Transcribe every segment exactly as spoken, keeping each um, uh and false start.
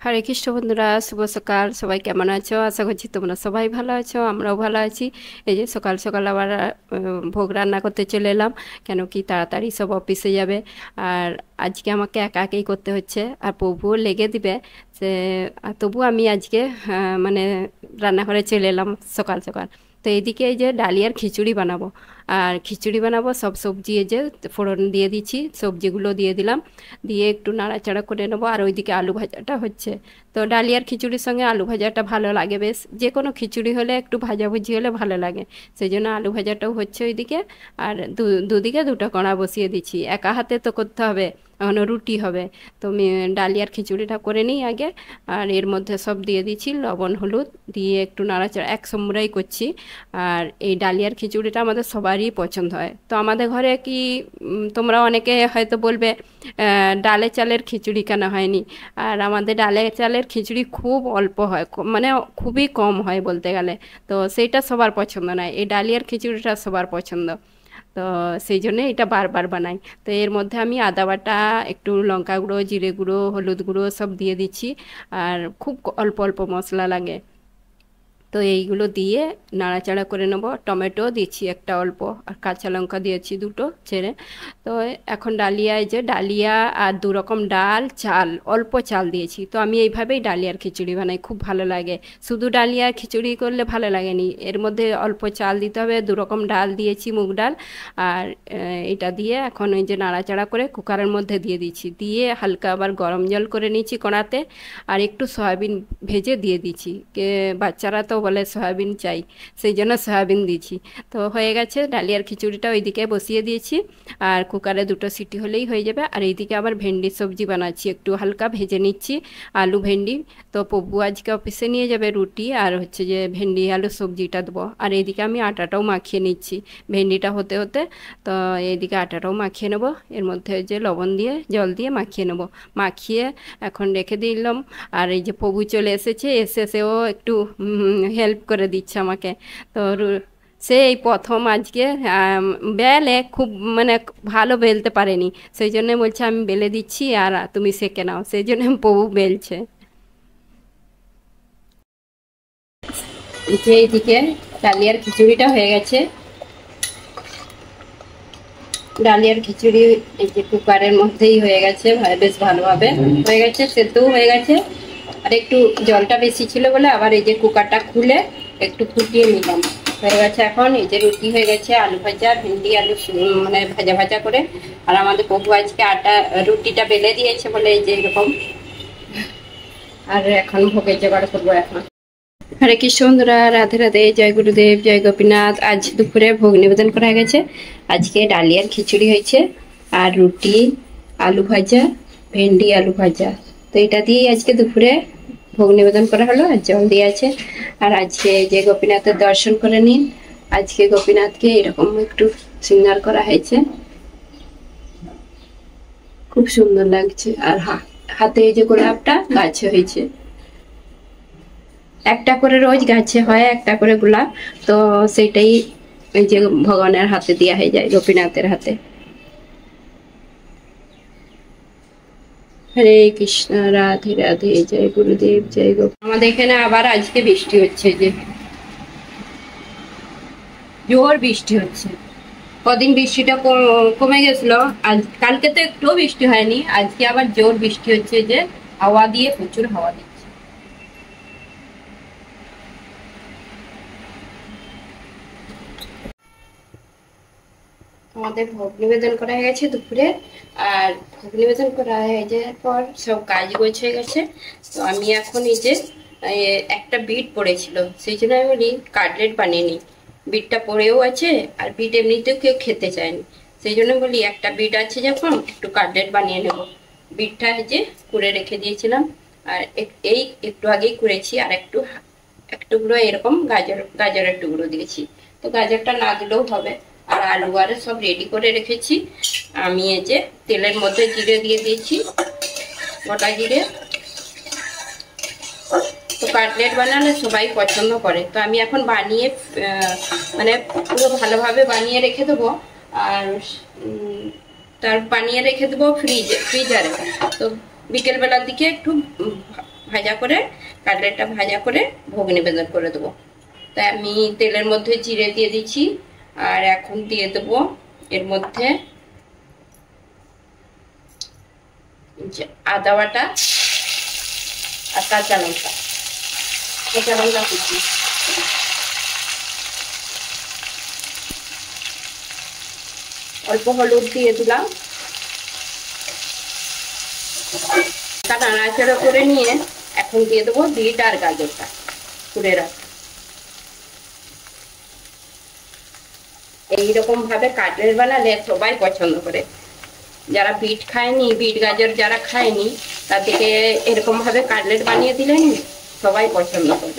হরে কৃষ্ণ বন্ধুরা, শুভ সকাল। সবাই কেমন আছো? আশা করছি তোমরা সবাই ভালো আছো, আমরাও ভালো আছি। এই যে সকাল সকাল আবার আহ, ভোগ রান্না করতে চলে এলাম, কেন কি তাড়াতাড়ি সব অফিসে যাবে। আর আজকে আমাকে একা একাই করতে হচ্ছে, আর প্রভুও লেগে দিবে সে। আর তবু আমি আজকে আহ, মানে রান্নাঘরে চলে এলাম সকাল সকাল। তো এইদিকে এই যে ডালিয়ার খিচুড়ি বানাবো, আর খিচুড়ি বানাবো সব সবজি এই যে ফোড়ন দিয়ে দিচ্ছি, সবজিগুলো দিয়ে দিলাম, দিয়ে একটু নাড়াচাড়া করে নেবো। আর ওইদিকে আলু ভাজাটা হচ্ছে। তো ডালিয়ার খিচুড়ির সঙ্গে আলু ভাজাটা ভালো লাগে বেশ, যে কোনো খিচুড়ি হলে একটু ভাজাভুজি হলে ভালো লাগে, সেই জন্য আলু ভাজাটাও হচ্ছে ওইদিকে। আর দু দুদিকে দুটো কড়া বসিয়ে দিচ্ছি, একা হাতে তো করতে হবে, এখন রুটি হবে। তো আমি ডালিয়ার খিচুড়িটা করে নিই আগে। আর এর মধ্যে সব দিয়ে দিচ্ছি লবণ হলুদ দিয়ে একটু নাড়াচাড়া এক সম্বরাই করছি। আর এই ডালিয়ার খিচুড়িটা আমাদের সবারই পছন্দ হয়। তো আমাদের ঘরে কি উম, তোমরা অনেকে হয়তো বলবে আহ, ডালে চালের খিচুড়ি কেন হয়নি। আর আমাদের ডালে চালের খিচুড়ি খুব অল্প হয়, ক- মানে খুবই কম হয় বলতে গেলে। তো সেইটা সবার পছন্দ নয়, এই ডালিয়ার খিচুড়িটা সবার পছন্দ। তো সেই জন্য এটা বারবার বানাই। তো এর মধ্যে আমি আদা বাটা, একটু লঙ্কা গুঁড়ো, জিরে গুঁড়ো, হলুদ গুঁড়ো সব দিয়ে দিচ্ছি। আর খুব অল্প অল্প মশলা লাগে। তো এইগুলো দিয়ে নাড়াচাড়া করে নেব। টমেটো দিচ্ছি একটা অল্প, আর কাঁচা লঙ্কা দিয়েছি দুটো ছেড়ে। তো এখন ডালিয়ায় যে ডালিয়া আর দু রকম ডাল, চাল, অল্প চাল দিয়েছি। তো আমি এইভাবেই ডালিয়ার খিচুড়ি বানাই, খুব ভালো লাগে। শুধু ডালিয়ার খিচুড়ি করলে ভালো লাগেনি, এর মধ্যে অল্প চাল দিতে হবে, দু রকম ডাল দিয়েছি, মুগ ডাল। আর আহ, এটা দিয়ে এখন ওই যে নাড়াচাড়া করে কুকারের মধ্যে দিয়ে দিচ্ছি, দিয়ে হালকা আবার গরম জল করে নিচ্ছি কড়াতে। আর একটু সয়াবিন ভেজে দিয়ে দিচ্ছি, কে বাচ্চারা তো বলে সয়াবিন চাই, সেই জন্য সয়াবিন দিয়েছি। তো হয়ে গেছে, ডালিয়ার খিচুড়িটা ওইদিকে বসিয়ে দিয়েছি। আর কুকারে দুটো সিটি হলেই হয়ে যাবে। আর এইদিকে আবার ভেন্ডির সবজি বানাচ্ছি, একটু হালকা ভেজে নিচ্ছি আলু ভেন্ডি। তো পব্বু আজকে অফিসে নিয়ে যাবে রুটি, আর হচ্ছে যে ভেন্ডি আলু সবজিটা দেবো। আর এইদিকে আমি আটাটাও মাখিয়ে নিচ্ছি ভেন্ডিটা হতে হতে। তো এইদিকে আটাটাও মাখিয়ে নেবো, এর মধ্যে যে লবণ দিয়ে জল দিয়ে মাখিয়ে নেবো। মাখিয়ে এখন রেখে দিলাম। আর এই যে প্রভু চলে এসেছে, এসে সেও একটু হেল্প করে দিচ্ছে আমাকে। তো রু- সে এই প্রথম আজকে আম, বেলে খুব মানে ভালো বেলতে পারেনি, সেই জন্য বলছে আমি বেলে দিচ্ছি আর তুমি সেঁকে নাও, সেই জন্য প্রভু বেলছে। এই যে এইদিকে ডালিয়ার খিচুড়িটা হয়ে গেছে। ডালিয়ার খিচুড়ি এই যে কুকারের মধ্যেই হয়ে গেছে, ভা- বেশ ভালোভাবে হয়ে গেছে, সেদ্ধও হয়ে গেছে। আর একটু জলটা বেশি ছিল বলে আবার এই যে কুকারটা খুলে একটু ফুটিয়ে নিলাম, হয়ে গেছে। এখন এই যে রুটি হয়ে গেছে, আলু ভাজা, ভেন্ডি আলু সু- মানে ভাজা ভাজা করে। আর আমাদের প্রভু আজকে আটা রুটিটা বেলে দিয়েছে বলে এই যে এরকম। আর এখন ভোগের জোগাড় করবো এখন। হরে কৃষ্ণ বন্ধুরা, রাধে রাধে, জয় গুরুদেব, জয় গোপীনাথ। আজ দুপুরে ভোগ নিবেদন করা গেছে। আজকে ডালিয়ার খিচুড়ি হয়েছে, আর রুটি, আলু ভাজা, ভেন্ডি আলু ভাজা। তো এটা দিয়েই আজকে দুপুরে ভোগ নিবেদন করা হলো, আর জল দিয়ে আছে। আর আজকে যে গোপীনাথের দর্শন করে নিন। আজকে গোপীনাথকে এরকম একটু শৃঙ্গার করা হয়েছে, খুব সুন্দর লাগছে। আর হা- হাতে এই যে গোলাপটা গাছে হয়েছে, একটা করে রোজ গাছে হয় একটা করে গোলাপ। তো সেটাই এই যে ভগবানের হাতে দেওয়া হয়ে যায়, গোপীনাথের হাতে। হরে কৃষ্ণ, রাধে রাধে, জয় গুরুদেব, জয় গোপ। আমাদের এখানে আবার আজকে বৃষ্টি হচ্ছে, যে জোর বৃষ্টি হচ্ছে। কদিন বৃষ্টিটা ক- কমে গেছিল, আজ কালকে তো একটুও বৃষ্টি হয়নি, আজকে আবার জোর বৃষ্টি হচ্ছে, যে হাওয়া দিয়ে, প্রচুর হাওয়া দিচ্ছে। আমাদের ভোগ নিবেদন করা হয়ে গেছে দুপুরে। আর ভোগ নিবেদন করা হয়ে যাওয়ার পর সব কাজ গোছ হয়ে গেছে। তো আমি এখন এই যে এ, একটা বিট পড়েছিল, সেই জন্য আমি বলি কাটলেট বানিয়ে নিই। বিটটা পড়েও আছে, আর বিট এমনিতেও কেউ খেতে চায়নি, সেই জন্য বলি একটা বিট আছে যখন একটু কাটলেট বানিয়ে নেব। বিটটা এই যে কুড়ে রেখে দিয়েছিলাম, আর এক- এই একটু আগেই কুড়েছি। আর একটু এক টুকরো এরকম গাজর গাজরের টুকরো দিয়েছি। তো গাজরটা না দিলেও হবে। আর আলু আর সব রেডি করে রেখেছি। আমি এই যে তেলের মধ্যে জিরে দিয়ে দিয়েছি, গোটা জিরে। তো কাটলেট বানালে সবাই পছন্দ করে, তো আমি এখন বানিয়ে আহ, মানে পুরো ভালোভাবে বানিয়ে রেখে দেবো। আর উম, তার বানিয়ে রেখে দেবো ফ্রিজে ফ্রিজারে। তো বিকেলবেলার দিকে একটু উম, ভাজা করে কাটলেটটা ভাজা করে ভোগ নিবেদন করে দেবো। তাই আমি তেলের মধ্যে জিরে দিয়ে দিচ্ছি, আর এখন দিয়ে দেবো এর মধ্যে আদা বাটা আর কাঁচা লঙ্কা, কাঁচা লঙ্কা কুচি, অল্প হলুদ দিয়ে দিলাম। নাড়াচাড়া করে নিয়ে এখন দিয়ে দেবো বিট আর গাজরটা কুড়ে রাখা। এইরকম ভাবে কাটলেট বানালে সবাই পছন্দ করে। যারা বিট খায়নি, বিট গাজর যারা খায়নি, তাদেরকে এরকম ভাবে কাটলেট বানিয়ে দিলেন সবাই পছন্দ করবে।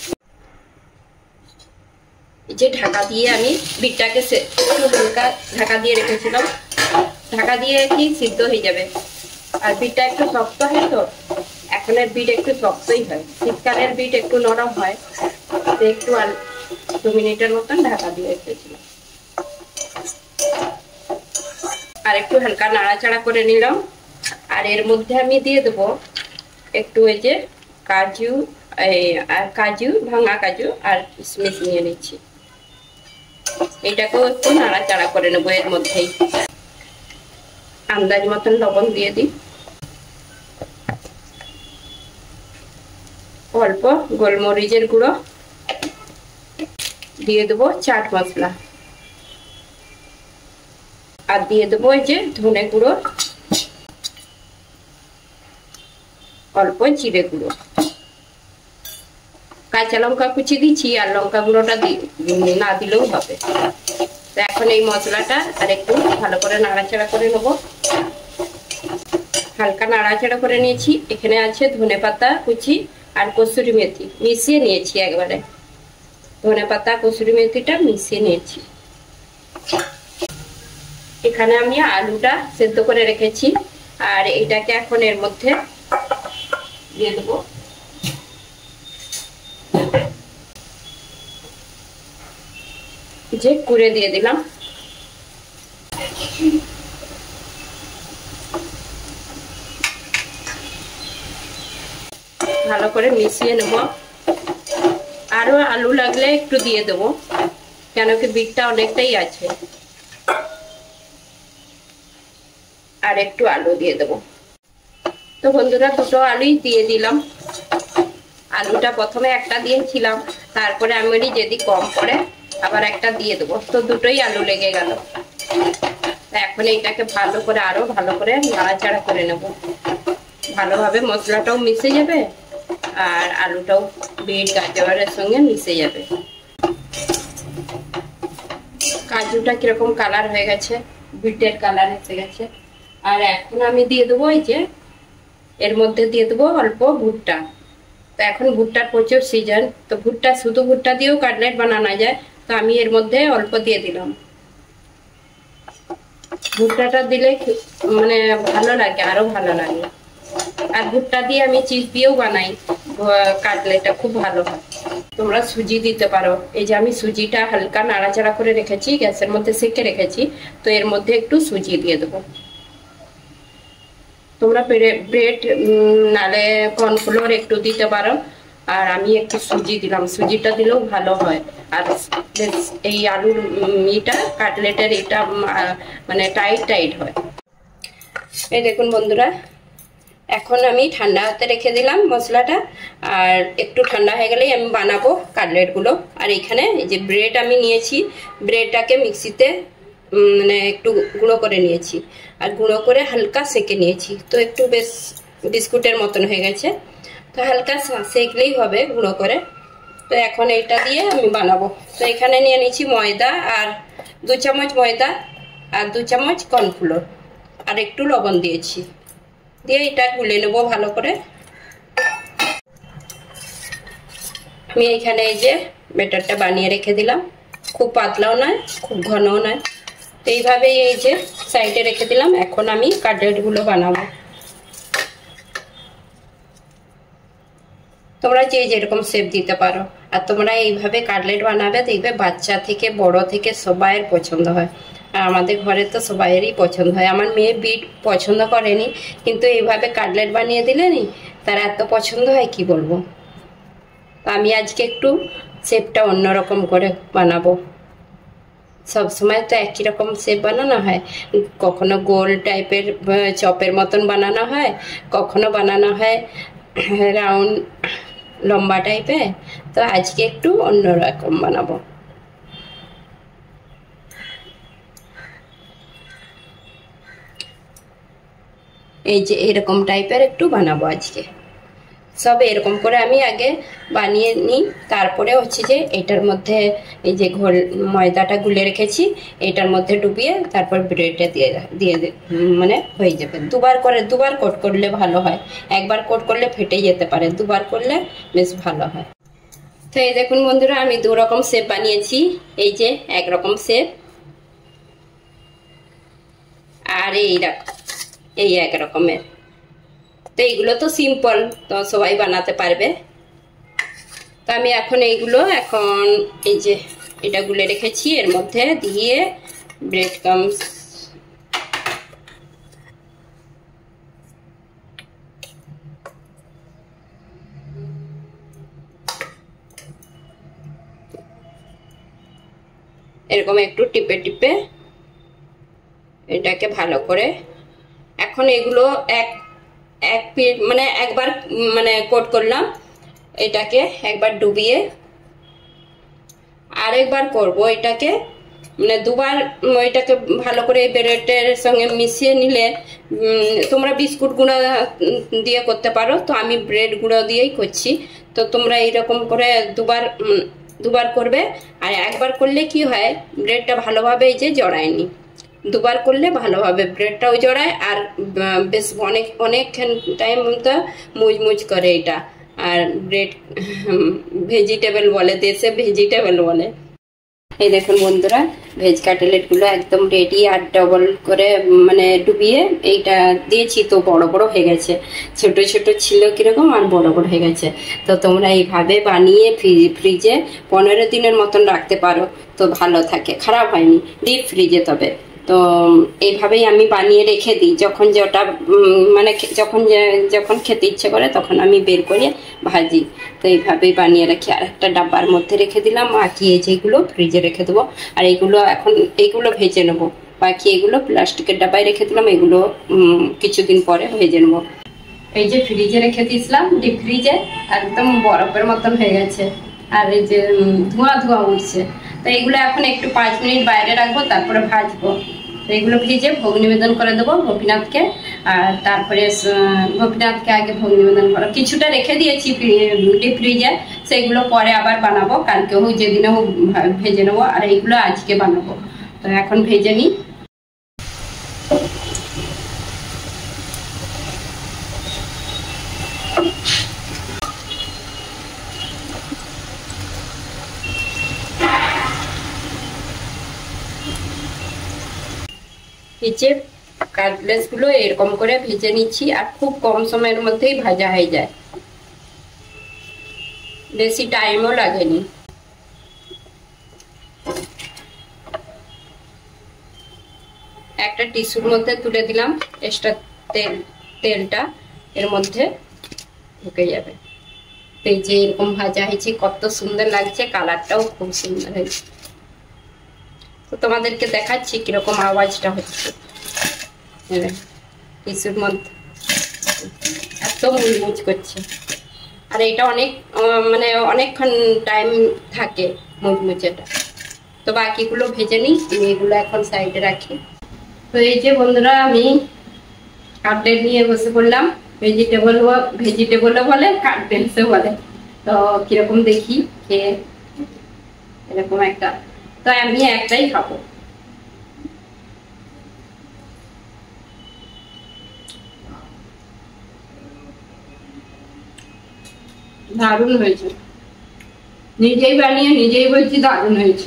এই যে ঢাকা দিয়ে আমি বিটটাকে একটু হালকা ঢাকা দিয়ে রেখেছিলাম, ঢাকা দিয়ে কি সিদ্ধ হয়ে যাবে। আর বিটটা একটু শক্ত হয় তো, এখনের বিট একটু শক্তই হয়, শীতকালের বিট একটু নরম হয়। একটু দু মিনিটের মতন ঢাকা দিয়ে রেখেছিলাম, আর একটু হালকা নাড়াচাড়া করে নিলাম। আর এর মধ্যে আমি দিয়ে দেবো একটু এই যে কাজু, আর কাজু ভাঙা কাজু আর কিশমিশ নিয়ে নিচ্ছি। এটাকেও একটু নাড়াচাড়া করে নেবো। এর মধ্যেই আন্দাজ মতন লবণ দিয়ে দিই, অল্প গোলমরিচের গুঁড়ো দিয়ে দেবো, চাট মশলা, আর দিয়ে দেবো এই যে ধনে গুঁড়ো, অল্প জিরে গুঁড়ো, কাঁচা লঙ্কা কুচি দিচ্ছি, আর লঙ্কা গুঁড়োটা না দিলেও হবে। তো এখন এই মশলাটা আর একটু ভালো করে নাড়াচাড়া করে নেবো। হালকা নাড়াচাড়া করে নিয়েছি। এখানে আছে ধনে পাতা কুচি আর কসুরি মেথি মিশিয়ে নিয়েছি, একবারে ধনে পাতা কসুরি মেথিটা মিশিয়ে নিয়েছি। এখানে আমি আলুটা সেদ্ধ করে রেখেছি, আর এটাকে এখন এর মধ্যে দিয়ে দেবো। যে কুড়ে দিয়ে দিলাম। ভালো করে মিশিয়ে নেব। আরো আলু লাগলে একটু দিয়ে দেবো, কেন কি বিটটা অনেকটাই আছে। আর একটু আলু দিয়ে দেবো। তো বন্ধুরা দুটো আলুই দিয়ে দিলাম। আলুটা প্রথমে একটা দিয়েছিলাম, তারপরে আমি বলি যদি কম পড়ে আবার একটা দিয়ে দেবো, তো দুটোই আলু লেগে গেল। এখন এইটাকে ভালো করে আরো ভালো করে নাড়াচাড়া করে নেব। ভালোভাবে মশলাটাও মিশে যাবে আর আলুটাও বিট গাজরের সঙ্গে মিশে যাবে। কাজুটা কিরকম কালার হয়ে গেছে, বিটের কালার এসে গেছে। আর এখন আমি দিয়ে দেবো এই যে এর মধ্যে দিয়ে দেবো অল্প ভুট্টা। তো এখন ভুট্টার প্রচুর সিজন, তো ভুট্টা শুধু ভুট্টা দিয়েও কাটলেট বানানো যায়। তো আমি এর মধ্যে অল্প দিয়ে দিলাম। ভুট্টাটা দিলে মানে ভালো লাগে, আরো ভালো লাগে। আর ভুট্টা দিয়ে আমি চিজ দিয়েও বানাই কাটলেটটা, খুব ভালো হয়। তোমরা সুজি দিতে পারো। এই যে আমি সুজিটা হালকা নাড়াচাড়া করে রেখেছি, গ্যাসের মধ্যে সেকে রেখেছি, তো এর মধ্যে একটু সুজি দিয়ে দেবো। তোমরা ব্রেড নালে কর্নফ্লোর একটু দিতে পারো, আর আমি একটু সুজি দিলাম। সুজিটা দিলেও ভালো হয়। আর এই আলুর ইটা কাটলেটের এটা মানে টাইট টাইট হয়। এই দেখুন বন্ধুরা, এখন আমি ঠান্ডা হতে রেখে দিলাম মশলাটা, আর একটু ঠান্ডা হয়ে গেলেই আমি বানাবো কাটলেটগুলো। আর এখানে এই যে ব্রেড আমি নিয়েছি, ব্রেডটাকে মিক্সিতে মানে একটু গুঁড়ো করে নিয়েছি, আর গুঁড়ো করে হালকা সেকে নিয়েছি। তো একটু বেশ বিস্কুটের মতন হয়ে গেছে, তো হালকা সেকলেই হবে গুঁড়ো করে। তো এখন এইটা দিয়ে আমি বানাবো। তো এখানে নিয়ে নিয়েছি ময়দা, আর দু চামচ ময়দা আর দু চামচ কর্নফ্লোর, আর একটু লবণ দিয়েছি, দিয়ে এটা গুলে নেবো ভালো করে। আমি এখানে এই যে ব্যাটারটা বানিয়ে রেখে দিলাম, খুব পাতলাও নয় খুব ঘনও নয়। তো এইভাবে এই যে সাইডে রেখে দিলাম। এখন আমি কাটলেটগুলো বানাবো। তোমরা যে যেরকম শেপ দিতে পারো, আর তোমরা এইভাবে কাটলেট বানাবে, দেখবে বাচ্চা থেকে বড় থেকে সবাইয়ের পছন্দ হয়। আর আমাদের ঘরে তো সবাইয়েরই পছন্দ হয়। আমার মেয়ে বিট পছন্দ করেনি, কিন্তু এইভাবে কাটলেট বানিয়ে দিলে নি তার এত পছন্দ হয় কি বলবো। তো আমি আজকে একটু শেপটা অন্যরকম করে বানাবো। সব সময় তো একই রকম শেপ বানানো হয়, কখনো গোল টাইপের চপের মতন বানানো হয়, কখনো বানানো হয় রাউন্ড লম্বা টাইপের। তো আজকে একটু অন্যরকম বানাবো। এই যে এরকম টাইপের একটু বানাবো আজকে। সব এরকম করে আমি আগে বানিয়ে নিই, তারপরে হচ্ছে যে এটার মধ্যে এই যে ঘোল ময়দাটা গুলে রেখেছি এটার মধ্যে ডুবিয়ে তারপর ব্রেডে দিয়ে দিয়ে মানে হয়ে যাবে। দুবার করে দুবার কোট করলে ভালো হয়, একবার কোট করলে ফেটে যেতে পারে, দুবার করলে বেশ ভালো হয়। তো এই দেখুন বন্ধুরা, আমি দু রকম শেপ বানিয়েছি। এই যে একরকম শেপ, আর এই এই এক রকমের। তো এইগুলো তো সিম্পল, তো সবাই বানাতে পারবে। তো আমি এখন এইগুলো এখন এই যে এটা গুলে রেখেছি এর মধ্যে দিয়ে ব্রেড ক্রাম্বস এরকম একটু টিপে টিপে এটাকে ভালো করে এখন এগুলো এক এক পিট মানে একবার মানে কোট করলাম, এটাকে একবার ডুবিয়ে আরেকবার করব এটাকে, মানে দুবার এটাকে ভালো করে ব্রেডের সঙ্গে মিশিয়ে নিলে তোমরা বিস্কুট গুঁড়ো দিয়ে করতে পারো, তো আমি ব্রেড গুঁড়ো দিয়েই করছি। তো তোমরা এইরকম করে দুবার দুবার করবে, আর একবার করলে কি হয় ব্রেডটা ভালোভাবে এই যে জড়ায়নি, দুবার করলে ভালোভাবে ব্রেডটাও জড়ায় আর বেশ অনেক অনেক টাইম তো মুচমুচ করে এটা। আর ব্রেড ভেজিটেবল বলে, দেশে ভেজিটেবল বলে। এই দেখুন বন্ধুরা, ভেজ কাটলেট গুলো একদম রেডি, আর ডবল করে মানে ডুবিয়ে এইটা দিয়েছি, তো বড় বড় হয়ে গেছে। ছোট ছোট ছিল কিরকম আর বড় বড় হয়ে গেছে। তো তোমরা এইভাবে বানিয়ে ফ্রিজে পনেরো দিনের মতন রাখতে পারো, তো ভালো থাকে, খারাপ হয়নি, ডিপ ফ্রিজে। তবে তো এইভাবেই আমি বানিয়ে রেখে দিই, যখন যেটা মানে যখন যখন খেতে ইচ্ছে করে তখন আমি বের করে ভাজি। তো এইভাবেই বানিয়ে রাখি, আর একটা ডাব্বার মধ্যে রেখে দিলাম, বাকি এই যেগুলো ফ্রিজে রেখে দেবো। আর এইগুলো এখন এইগুলো ভেজে নেবো, বাকি এগুলো প্লাস্টিকের ডাব্বায় রেখে দিলাম, এগুলো কিছুদিন পরে ভেজে নেবো। এই যে ফ্রিজে রেখে দিয়েছিলাম ডিপ ফ্রিজে, একদম বরফের মতন হয়ে গেছে, আর এই যে ধোঁয়া ধোঁয়া উঠছে। তো এগুলো এখন একটু পাঁচ মিনিট বাইরে রাখবো, তারপরে ভাজবো। তো এগুলো ভেজে ভোগ নিবেদন করে দেবো গোপীনাথকে, আর তারপরে গোপীনাথকে আগে ভোগ নিবেদন করো। কিছুটা রেখে দিয়েছি ডিপ ফ্রিজে, সেগুলো পরে আবার বানাবো, কালকে হোক যেদিনে হোক ভেজে নেবো, আর এইগুলো আজকে বানাবো। তো এখন ভেজে নিই। ভেজে কাটলেট গুলো এরকম করে ভেজে নিচ্ছি, আর খুব কম সময়ের মধ্যেই ভাজা হয়ে যায়, বেশি টাইমও লাগেনি। একটা টিস্যুর মধ্যে তুলে দিলাম, এক্সট্রা তেল তেলটা এর মধ্যে ঢুকে যাবে। এই যে এরকম ভাজা হয়েছে, কত সুন্দর লাগছে, কালারটাও খুব সুন্দর হয়েছে। তো তোমাদেরকে দেখাচ্ছি কিরকম আওয়াজটা হচ্ছে। টিস্যুর মধ্যে এত মুচমুচ করছে, আর এটা অনেক মানে অনেকক্ষণ টাইম থাকে মুচমুচেটা। তো বাকিগুলো ভেজে নিই, আমি এগুলো এখন সাইডে রাখি। তো এই যে বন্ধুরা, আমি কাটলেট নিয়ে বসে পড়লাম। ভেজিটেবল ভেজিটেবলও বলে, কাটলেটসও বলে। তো কিরকম দেখি খেয়ে, এরকম একটা। তো আমি একটাই খাবো। দারুণ হয়েছে, নিজেই বানিয়ে নিজেই বলছি দারুণ হয়েছে,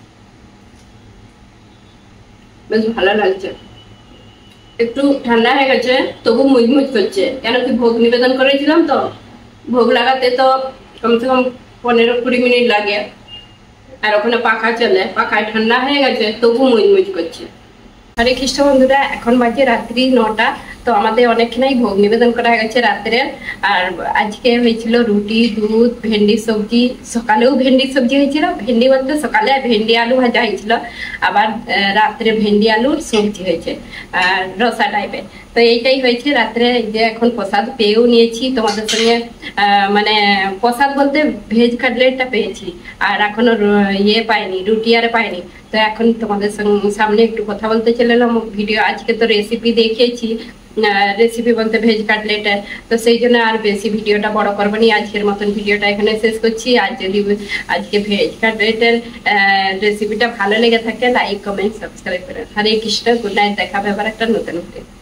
বেশ ভালো লাগছে। একটু ঠান্ডা হয়ে গেছে, তবু মুচমুচ করছে, কেন কি ভোগ নিবেদন করেছিলাম, তো ভোগ লাগাতে তো কমসে কম পনেরো কুড়ি মিনিট লাগে, আর ওখানে পাখা চলে, পাখায় ঠান্ডা হয়ে গেছে তবু মুচমুচ করছে। হরে কৃষ্ণ বন্ধুরা, এখন বাজে রাত্রি নটা। তো আমাদের অনেকখানি ভোগ নিবেদন করা গেছে রাত্রে। আর আজকে হয়েছিল রুটি, দুধ, ভেন্ডি সবজি। সকালেও ভেন্ডি সবজি হয়েছিল, ভেন্ডি বলতে সকালে ভেন্ডি আলু ভাজা হয়েছিল, আবার রাত্রে ভেন্ডি আলুর সবজি হয়েছে আর রসা টাইপের। তো এইটাই হয়েছে রাত্রে। যে এখন প্রসাদ পেয়েও নিয়েছি তোমাদের সঙ্গে, মানে প্রসাদ বলতে ভেজ কাটলেটটা পেয়েছি, আর এখনো ইয়ে পাইনি, রুটি আর পাইনি। তো এখন তোমাদের সামনে একটু কথা বলতে চলে এলাম। ভিডিও আজকে তো রেসিপি দেখিয়েছি, রেসিপি বলতে ভেজ কাটলেটের। তো সেই জন্য আর বেশি ভিডিওটা বড় করবো নি, আজকের মতন ভিডিওটা এখানে শেষ করছি। আর যদি আজকে ভেজ কাটলেটের রেসিপিটা ভালো লেগে থাকে, লাইক কমেন্ট সাবস্ক্রাইব করেন। হরে কৃষ্ণ, গুড নাইট, দেখা হবে আবার একটা নতুন ভিডিও।